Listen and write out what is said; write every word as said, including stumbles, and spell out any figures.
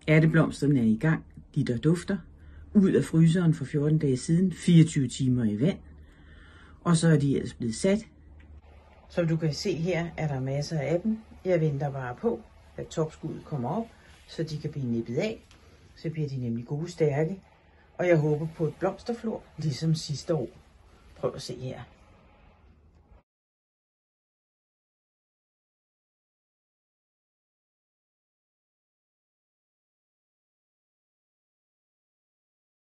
Ærteblomsterne er i gang, de der dufter, ud af fryseren for fjorten dage siden, fireogtyve timer i vand, og så er de ellers blevet sat. Som du kan se her, er der masser af dem. Jeg venter bare på, at topskuddet kommer op, så de kan blive nippet af. Så bliver de nemlig gode stærke, og jeg håber på et blomsterflor, ligesom sidste år. Prøv at se her.